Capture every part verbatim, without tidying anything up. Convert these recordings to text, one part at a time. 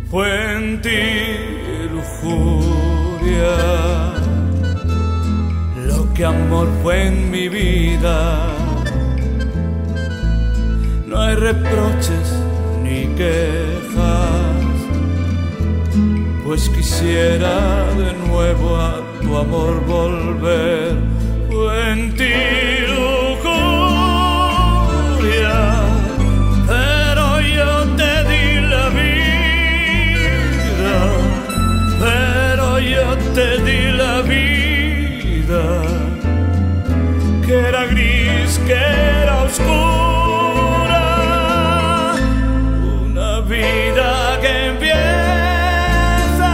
fue en ti lujuria lo que amor fue en mi vida. No hay reproches ni quejas, pues quisiera de nuevo a tu amor volver. Fue en ti lujuria, pero yo te di la vida, pero yo te di la vida, que era gris, que era oscura, una vida que empieza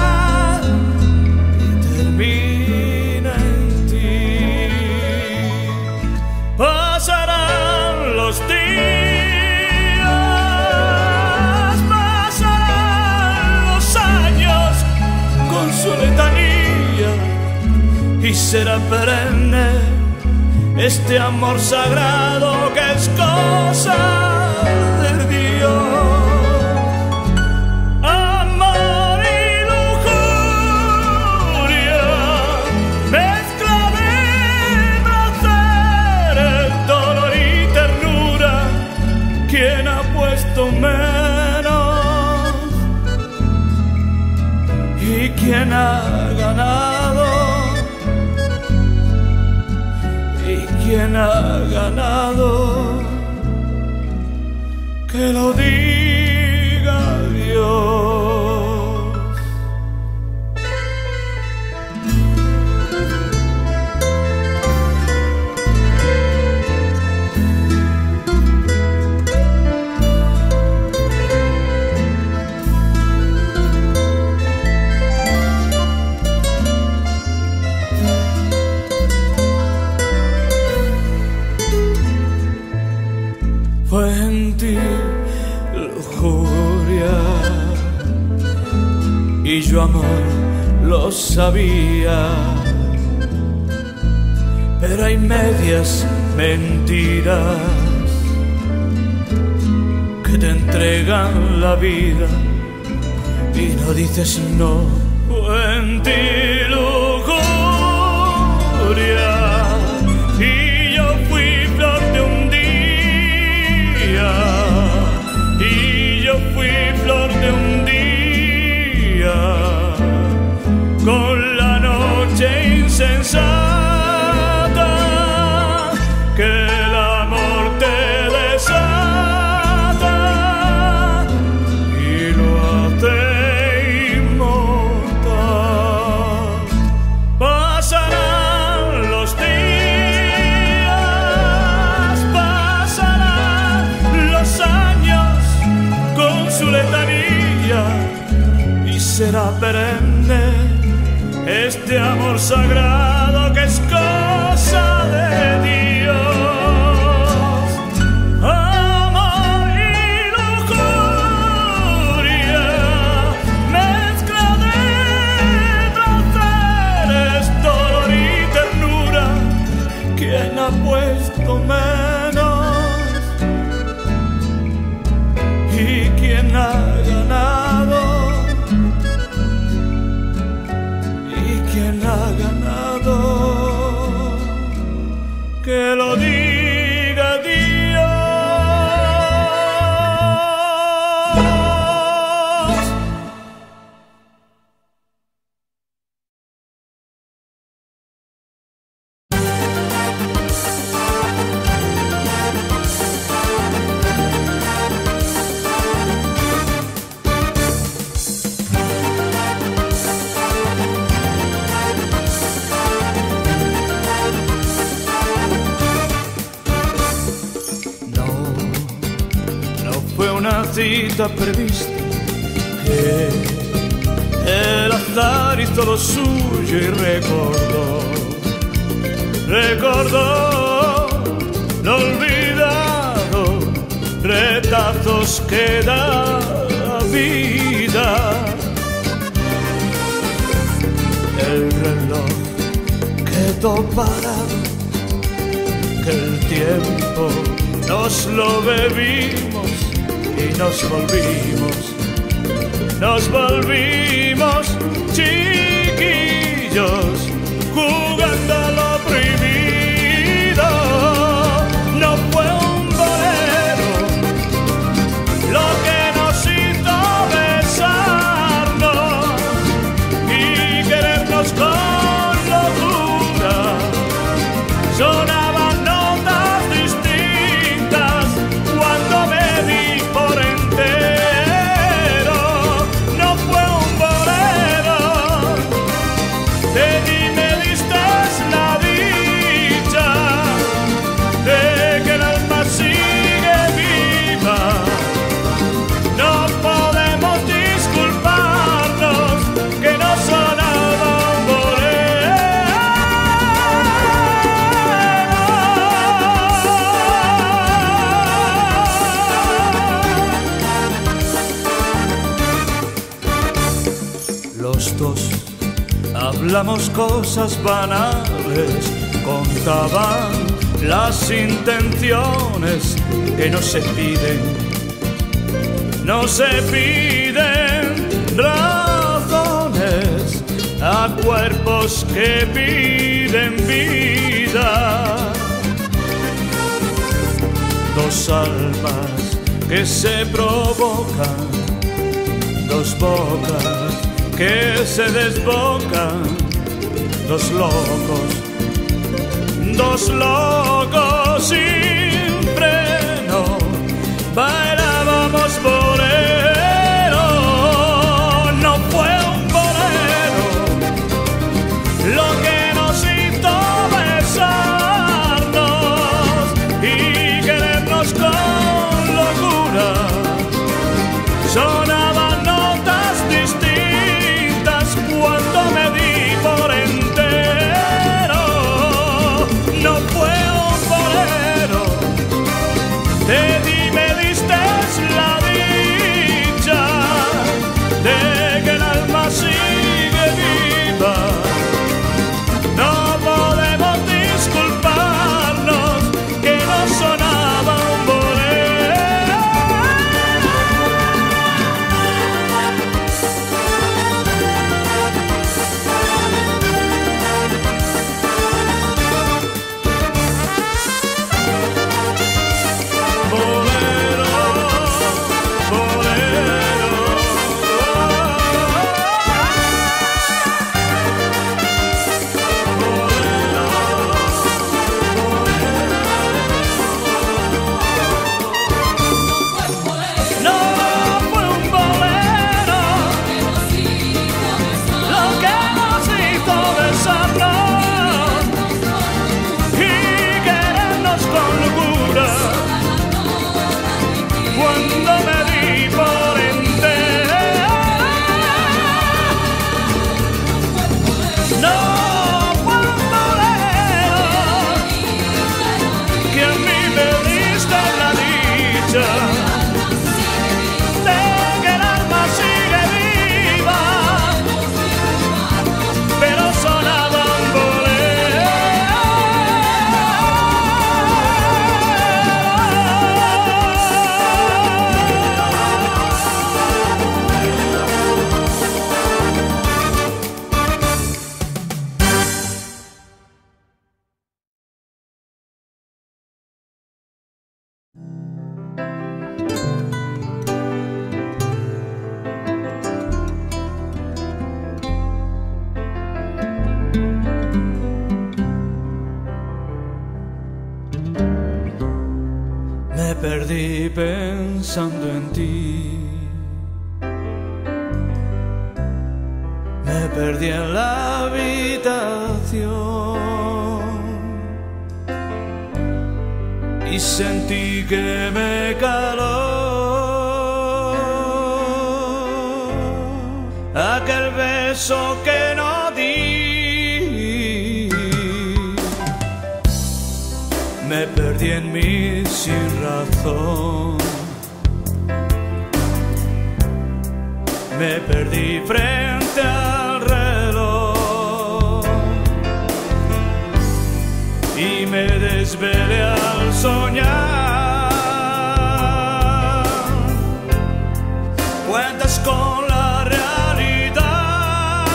y termina en ti. Pasarán los días, pasarán los años con su letanía, y será perenne este amor sagrado que es cosa de Dios. Amor y lujuria, mezcla de placer, dolor y ternura. ¿Quién ha puesto menos? ¿Y quién ha ganado? ¿Quién ha ganado? Que lo diga Dios. Fue en ti lujuria, y yo amor lo sabía, pero hay medias mentiras que te entregan la vida y no dices no. Fue en ti lujuria, y yo fui flor de un día, y yo fui flor de un día, con la noche insensata que el amor te desata y lo hace inmortal. Pasarán los días, pasarán los años con su letanía, y será perenne este amor sagrado que es cosa de Dios. Amor y lujuria, mezcla de placeres, dolor y ternura. ¿Quién ha puesto menos? ¿Y quién ha ganado? ¿Quién ha ganado? Que lo diga Dios. Una cita prevista que el azar hizo lo suyo y recordó, recordó lo olvidado, retazos que da la vida. El reloj quedó parado, que el tiempo nos lo bebimos y nos volvimos nos volvimos chiquillos jugando a lo prohibido. No fue un bolero lo que nos hizo besarnos y querernos con locura. Sonaban notas distintas cuando me di por entero. No fue un bolero, te di, me diste la dicha de que el alma sigue viva. No podemos disculparnos que no sonaba un bolero. Los dos hablamos cosas banales, contaban las intenciones que no se piden. No se piden razones a cuerpos que piden vida. Dos almas que se provocan, dos bocas que se desbocan, dos locos, dos locos sin freno, bailábamos bolero. No fue un bolero lo que nos hizo besarnos y querernos con locura. Sonaban notas distintas cuando me di por entero. No fue un bolero, te di, me diste la dicha de que el alma sigue viva. No podemos disculparnos que no sonaba un bolero. Bolero, bolero. No fue un bolero lo que nos hizo besarnos y querernos con locura cuando me di por entero. No fue un bolero que a mí me diste la dicha de que el alma sigue viva, pero sonaba un bolero. Me perdí pensando en ti, me perdí en la habitación y sentí que me caló aquel beso que no di. Me perdí en mí sin razón, me perdí frente al reloj y me desvelé al soñar. Cuántas con la realidad.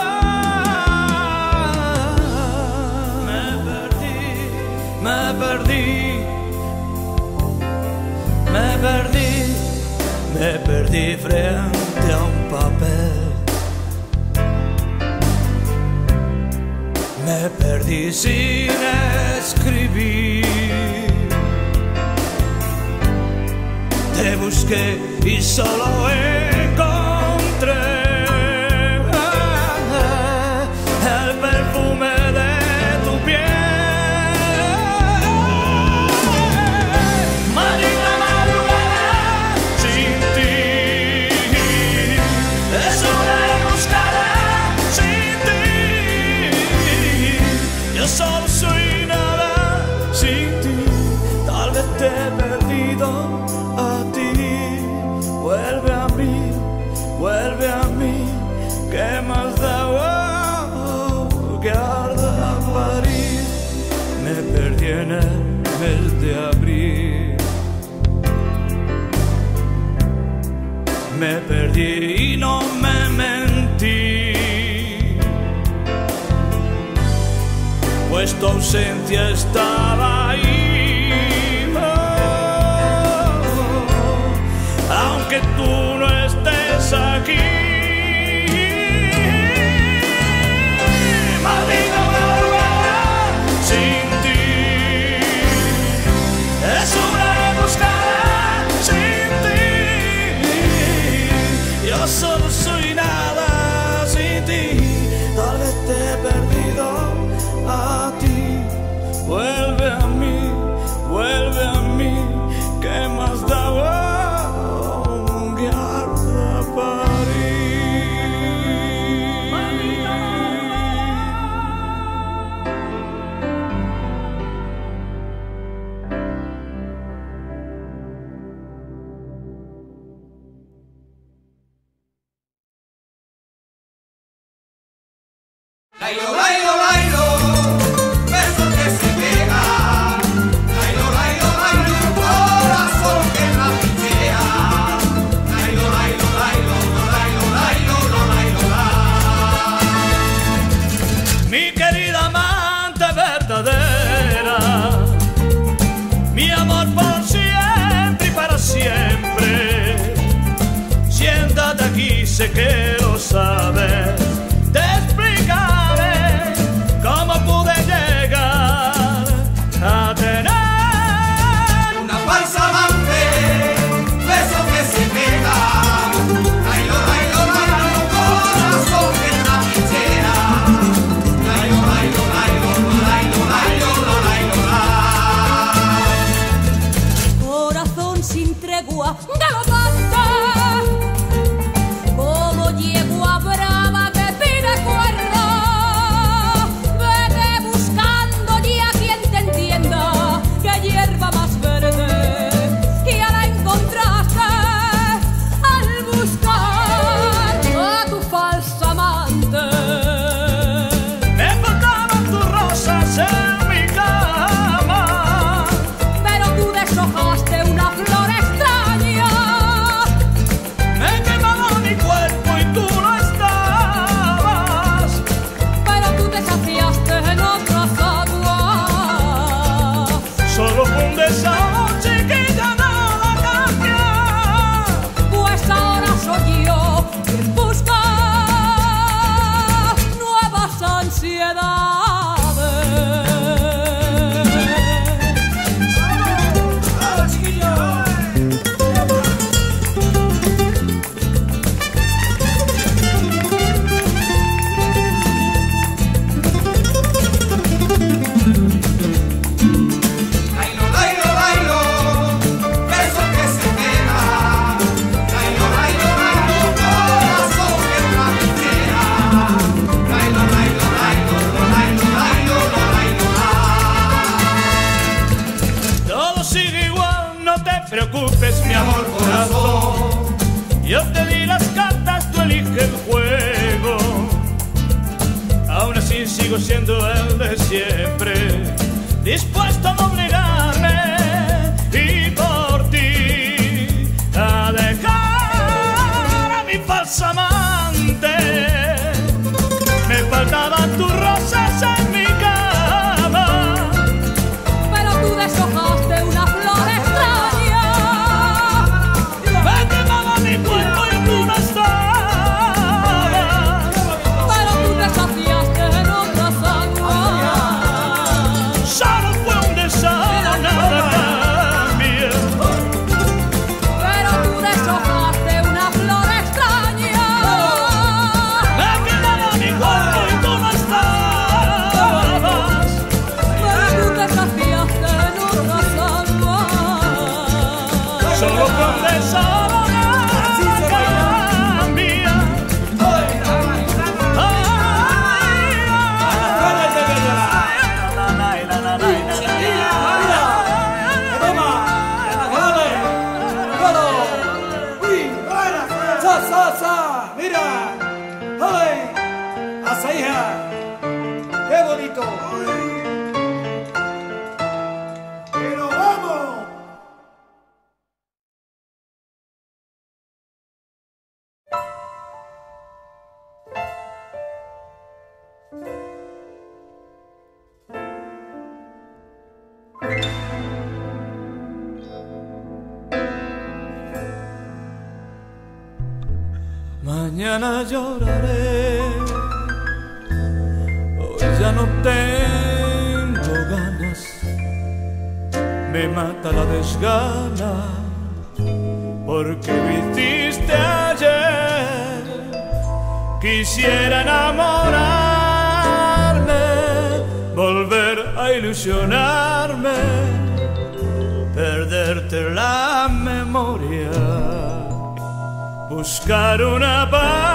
Me perdí, me perdí, me perdí, me perdí frente a un papel. Me perdí sin escribir. Te busqué y solo encontré el perfume de tu piel. Maldita madrugada sin ti, es una emboscada sin ti. Yo solo soy nada sin ti. Tal vez te he perdido a ti. Vuelve a mí, vuelve a mí. ¿Qué más da oh, que arda a París? Me perdí en el mes de abril. Me perdí y no me mentí, pues tu ausencia estaba ahí. Aunque tú no estés aquí. Maldita madrugada sin ti, es una emboscada sin ti. Yo solo soy nada sin ti. Tal vez te he perdido a ti. Vuelve a mí, vuelve a mí. ¿Qué más da? Lailo, lailo, lailo, beso que se pega. Lailo, lailo, lailo, corazón que trapichea. Lailo, lailo, lailo, lailo, lailo, lailo, lailo. Mi querida amante verdadera, mi amor por siempre y para siempre. Siéntate aquí, sé que lo sabes. Te explicaré cómo pude llegar a tener una falsa amante, beso que se pega. Lailo, lailo, lailo, corazón que trapichea. Lailo, lailo, lailo, lailo, lailo, lailo, lailo. Corazón sin tregua, galopante, como yegua brava que pide cuerda. Vete buscando ya quien te entienda, que hierba más verde ya la encontraste al buscar a tu falsa amante. Me faltaban tus rosas en mi cama, Pero tú deshojaste una flor extraña. me quemaba mi cuerpo y tú no estabas. Pero tú te saciaste en otras aguas. Solo fue un desahogo, chiquilla, nada cambia. Pues ahora soy yo quien busca nuevas ansiedades. Lailo, lailo, lailo, beso que se pega. Lailo, lailo, lailo, corazón que trapichea. Lailo, lailo, lailo, lailo, lailo, lailo, lailo. Todo sigue igual, no te preocupes, mi amor corazón. Yo te di las cartas, tú elige el juego. Aún así sigo siendo el de siempre, dispuesto a doblegarme y por ti a dejar a mi más amante. Me faltaban tus rosas en mi cama, pero tú deshojaste una flor extraña. me quemaba mi cuerpo y tú no estabas, Pero tú te saciaste en otras aguas. solo fue un deseo, nada cambia. Pero tú deshojaste una flor extraña. Me quemaba mi cuerpo y tú no estabas, Pero tú te saciaste en otras aguas. solo fue un deseo, nada cambia. Mira, ¡ay! ¡Asa hija! ¡Qué bonito! ¡Pero vamos! Mañana lloraré, hoy ya no tengo ganas, me mata la desgana, porque me hiciste ayer. Quisiera enamorarme, volver a ilusionarme, perderte la memoria, buscar una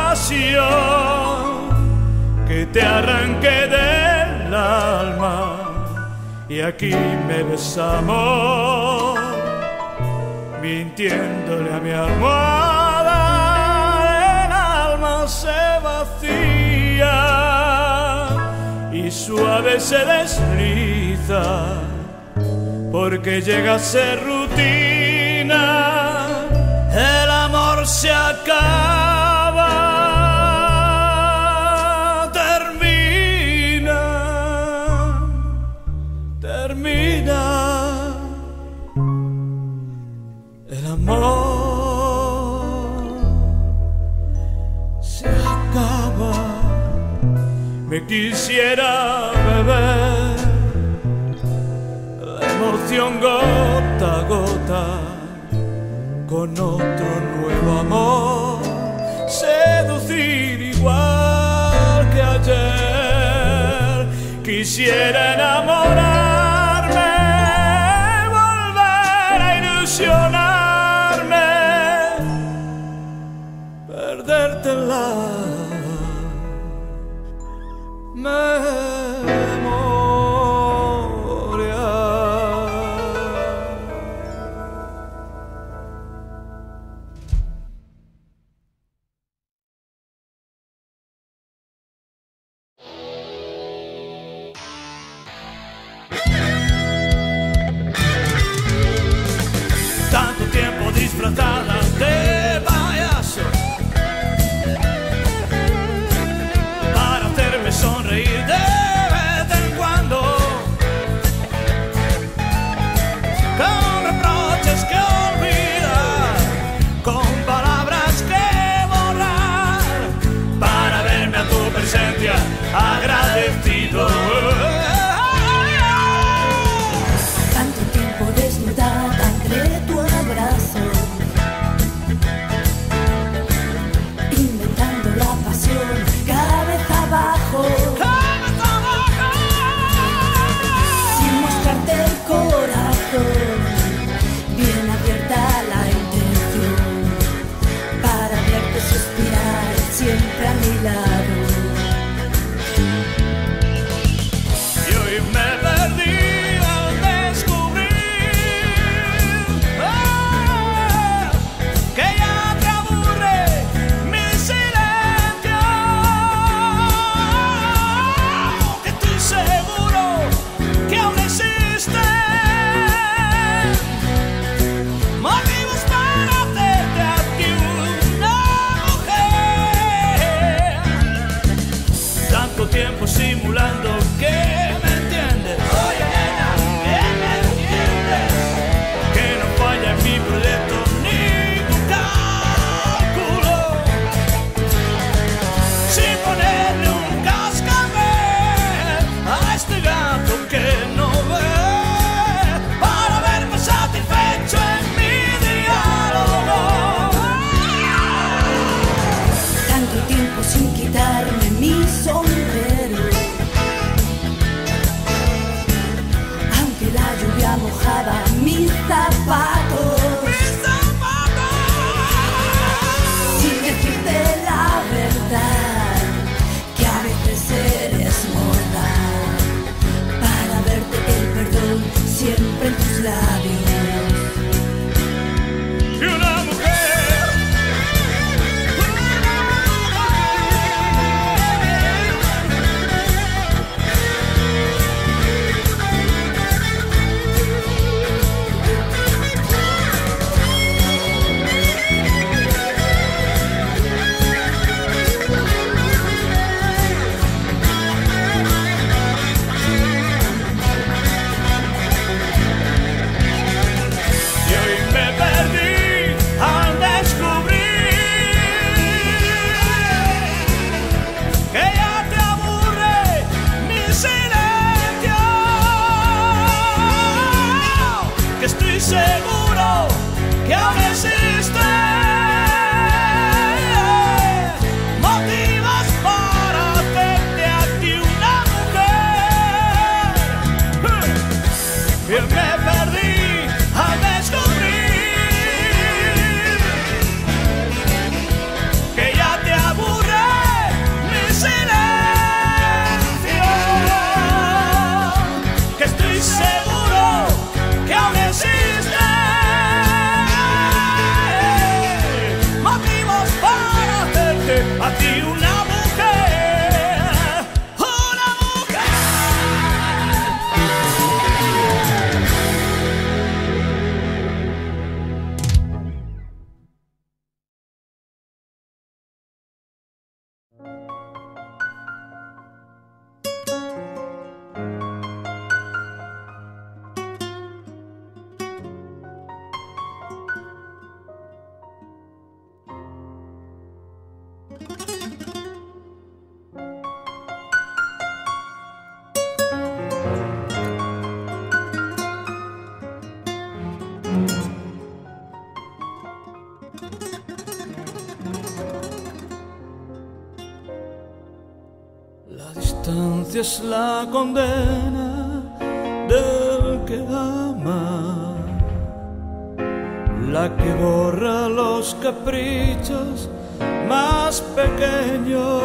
pasión que te arranque del alma. Y aquí me ves, amor, mintiéndole a mi almohada. El alma se vacía y suave se desliza, porque llega a ser rutina. El amor se acaba, termina, termina. El amor se acaba. Me quisiera beber la emoción gota a gota, con otro nuevo amor, seducir igual que ayer. Quisiera enamorarme, volver a ilusionarme, perderte en la memoria. Tanto tiempo disfrazada de payaso para hacerme sonreír de vez en cuando, con reproches que olvidar, con palabras que borrar, para verme a tu presencia agradecido. Tanto tiempo desnudada entre tu abrazo, inventando la pasión, cabeza abajo, sin mostrarte el corazón, bien abierta la intención, para verte suspirar siempre a mi lado. Y hoy me perdí al descubrir ah, que ya te aburre mi silencio, que estoy seguro que aún existen motivos para hacerte a ti una mujer. Vivo sin quitarme mi sombrero, aunque la lluvia mojaba mis zapatos. Sin decirte la verdad, que a veces eres mortal, para verte el perdón siempre en tus labios. Y una mujer, y hoy me perdí al descubrir que ya te aburre mi silencio, que estoy seguro que aún existe motivos para hacerte a ti una mujer. Y me perdí al descubrir que ya te aburre mi silencio, que estoy seguro que aún existe motivos para hacerte a ti una mujer, una mujer. La distancia es la condena del que ama, la que borra los caprichos más pequeños,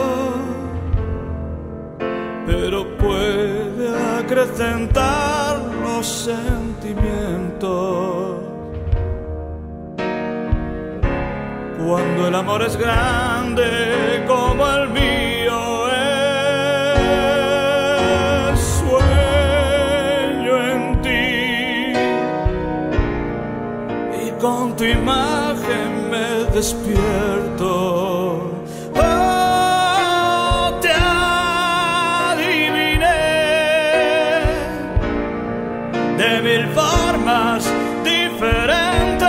pero puede acrecentar los sentimientos. Cuando el amor es grande como el mío es, sueño en ti y con tu imagen me despierto. Oh, te adiviné de mil formas diferentes.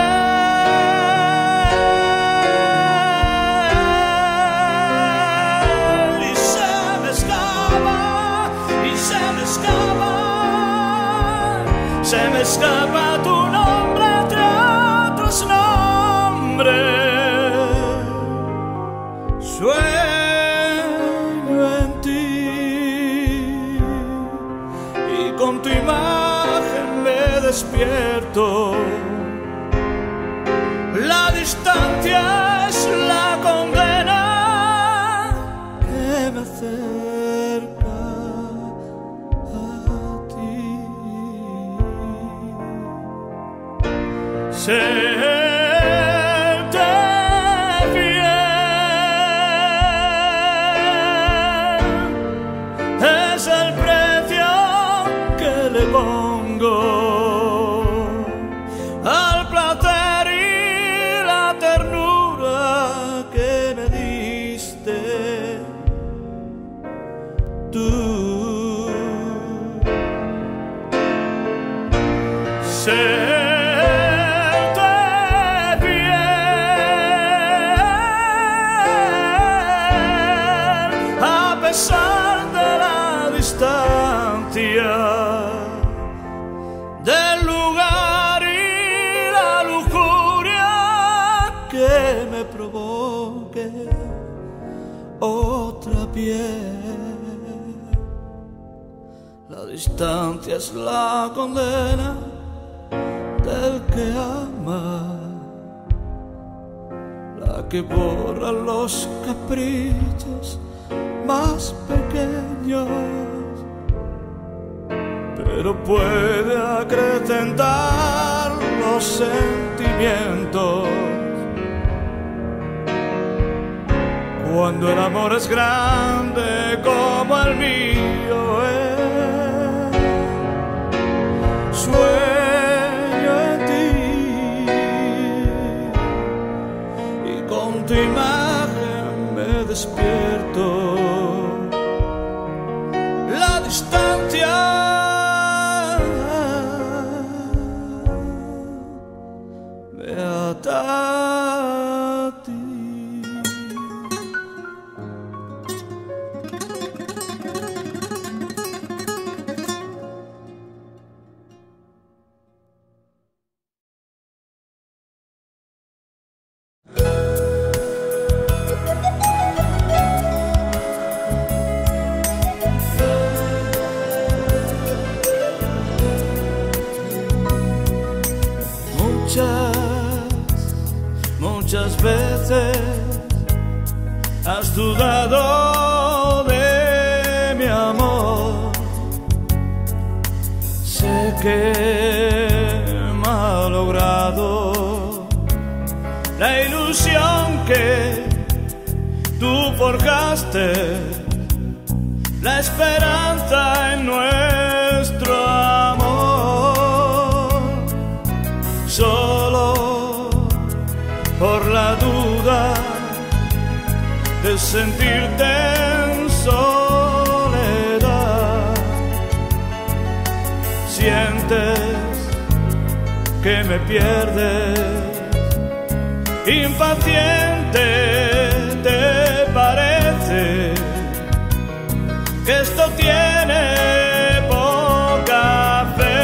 Se me escapa tu nombre entre otros nombres. Sueño en ti y con tu imagen me despierto. La distancia es la condena que me acerca a ti. Serte fiel es el precio que le pongo al placer y la ternura que me diste tú. Serte otra piel. La distancia es la condena del que ama, la que borra los caprichos más pequeños, pero puede acrecentar los sentimientos. Cuando el amor es grande como el mío es, sueño en ti y con tu imagen me despierto. La distancia me ata a ti. Muchas veces has dudado de mi amor. Sé que he malogrado la ilusión que tú forjaste, la esperanza en nuestro amor. Solo por la duda de sentirte en soledad, sientes que me pierdes, impaciente te parece que esto tiene poca fe.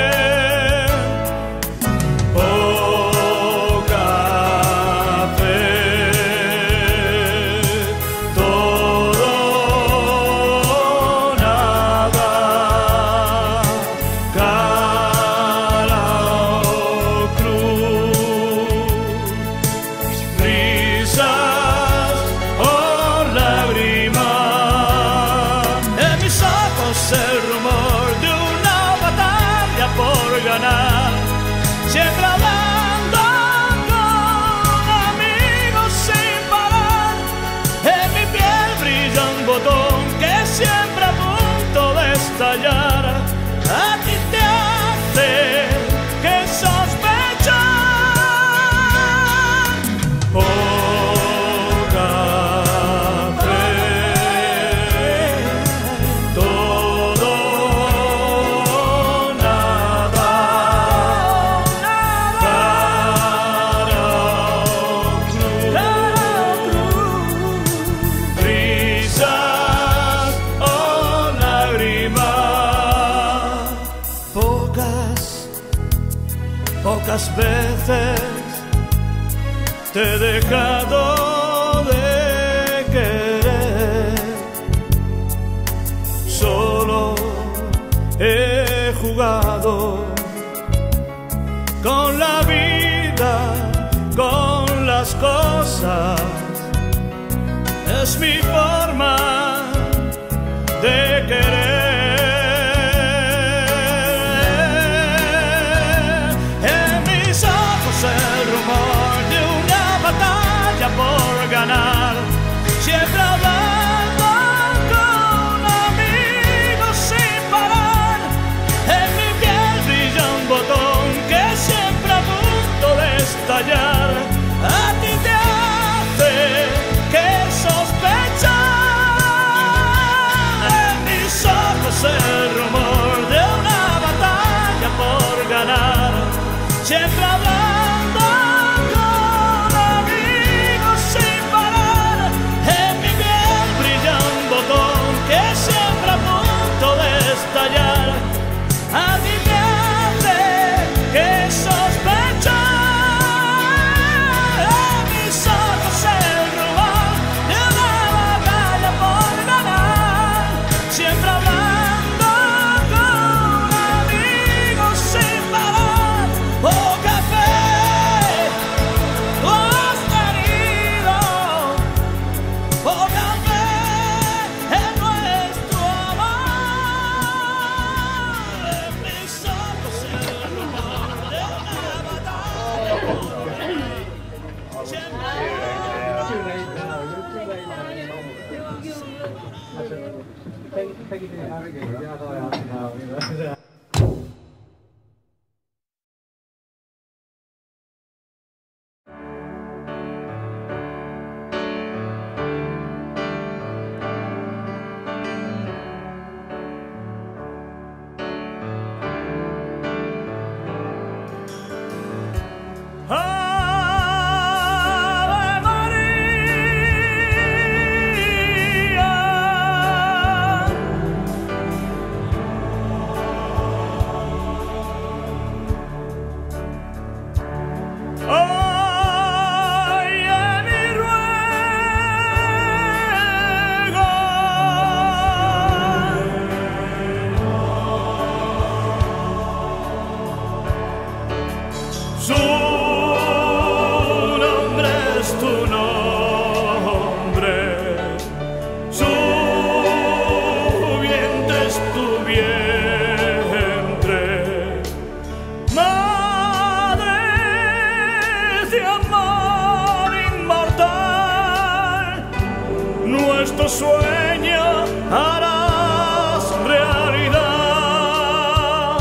Siempre hablando con amigos sin parar, en mi piel brilla un botón que siempre a punto de estallar. A ti te hace que sospechar poca fe, todo nada. Pocas veces te he dejado de querer, solo he jugado con la vida, con las cosas. Es mi forma de querer. El rumor de una batalla por ganar, siempre hablando con amigos sin parar. En mi piel brilla un botón que siempre a punto de estallar. A ti te hace que sospechar en mis ojos. Sueño harás realidad,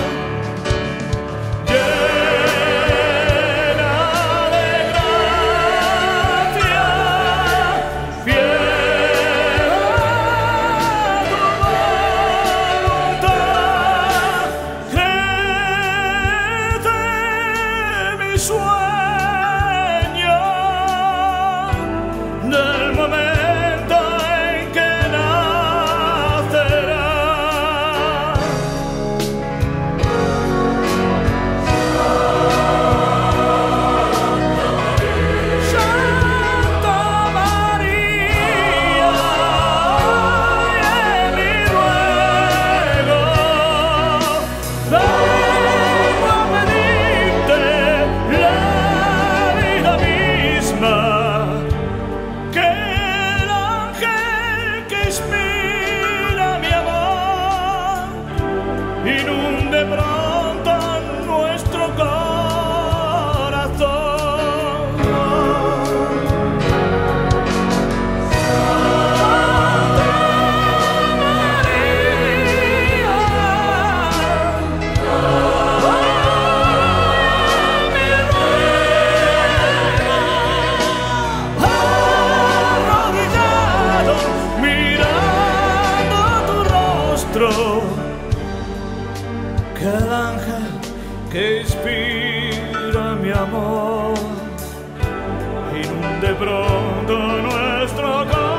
llena de gracia, fiel a tu voluntad, crece mi sueño del momento inunde pronto nuestro corazón. Santa María, oh, mi ruega, arrodillado mirando tu rostro, que el ángel que inspira mi amor inunde pronto nuestro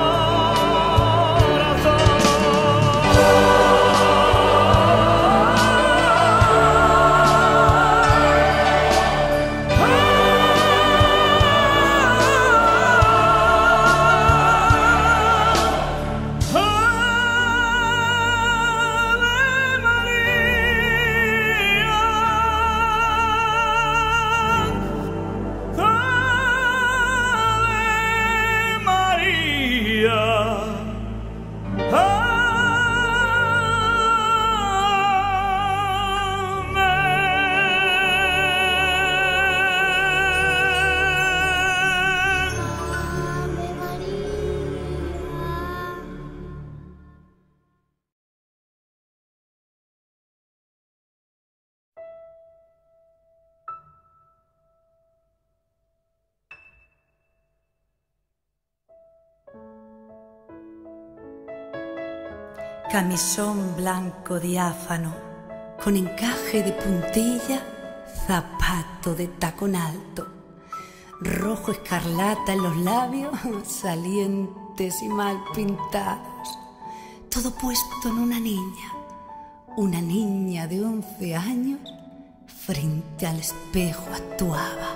Camisón blanco diáfano, con encaje de puntilla, zapato de tacón alto, rojo escarlata en los labios, salientes y mal pintados, todo puesto en una niña, una niña de once años, frente al espejo actuaba.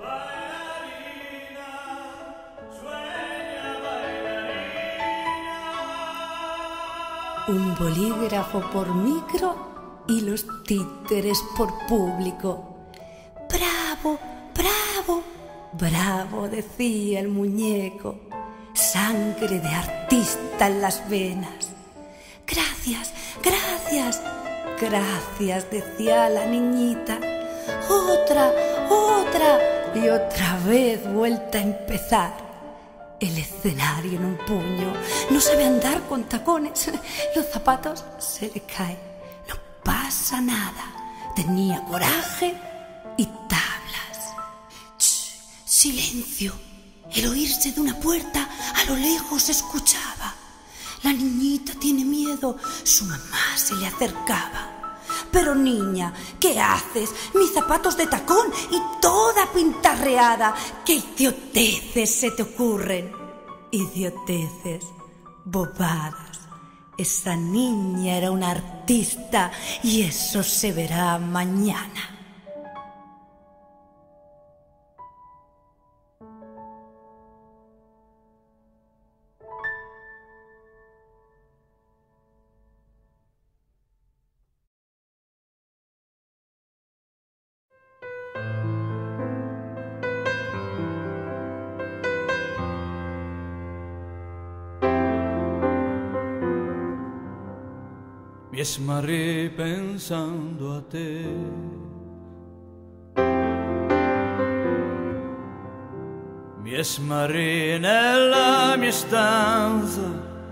Un bolígrafo por micro y los títeres por público. ¡Bravo, bravo, bravo!, decía el muñeco, sangre de artista en las venas. ¡Gracias, gracias, gracias!, decía la niñita. ¡Otra, otra! Y otra vez vuelta a empezar. el escenario en un puño. No sabe andar con tacones, los zapatos se le caen. No pasa nada, tenía coraje y tablas. Shh, silencio. El oírse de una puerta a lo lejos se escuchaba. La niñita tiene miedo, su mamá se le acercaba. Pero niña, ¿qué haces? Mis zapatos de tacón y toda pintarreada. ¿Qué idioteces se te ocurren? Idioteces, bobadas. Esa niña era una artista y eso se verá mañana. Mi smarrì pensando a te, mi smarrì nella mia stanza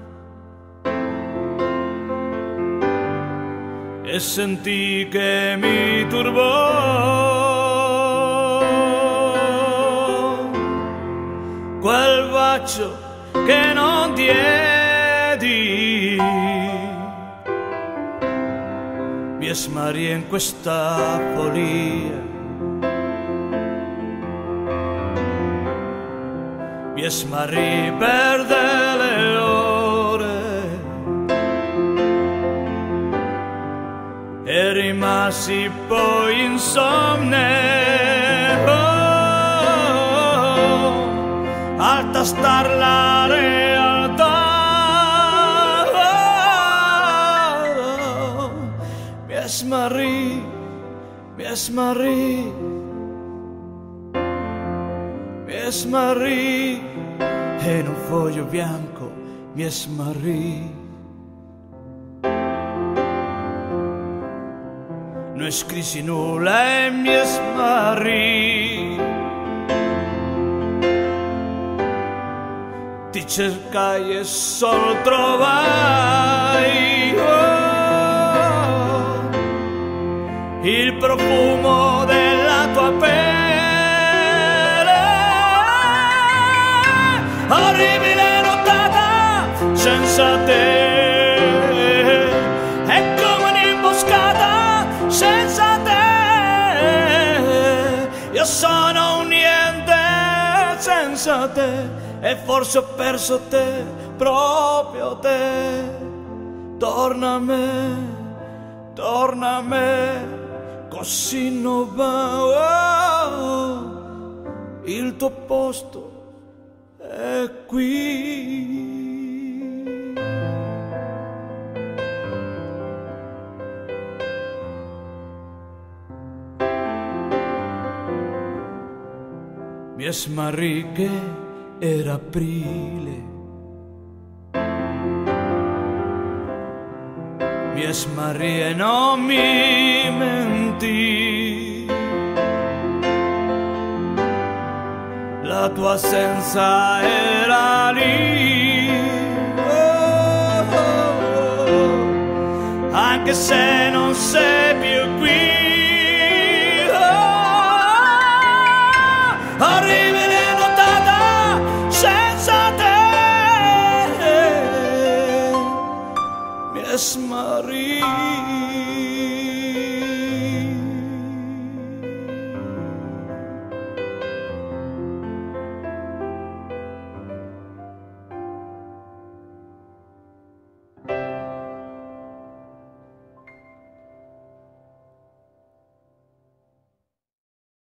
e sentì che mi turbò quel bacio che non diedi. Mi smarrì in questa follia, mi smarrì per delle ore e rimasi poi insonne oh, al tastar la realtà. Mi smarrì, mi smarrì, mi smarrì e in un foglio bianco mi smarrì. Non scrissi nulla e mi smarrì. Ti cercai e solo trovai oh, il profumo della tua pelle. Orribile nottata senza te, è come un'imboscata senza te. Io sono un niente senza te e forse ho perso te, proprio te. Torna a me, torna a me, così non va, oh, il tuo posto è qui. Mi smarrì che era aprile, mi smarrì e non mi mentì. La tua assenza era lì, oh, oh, oh, anche se non sei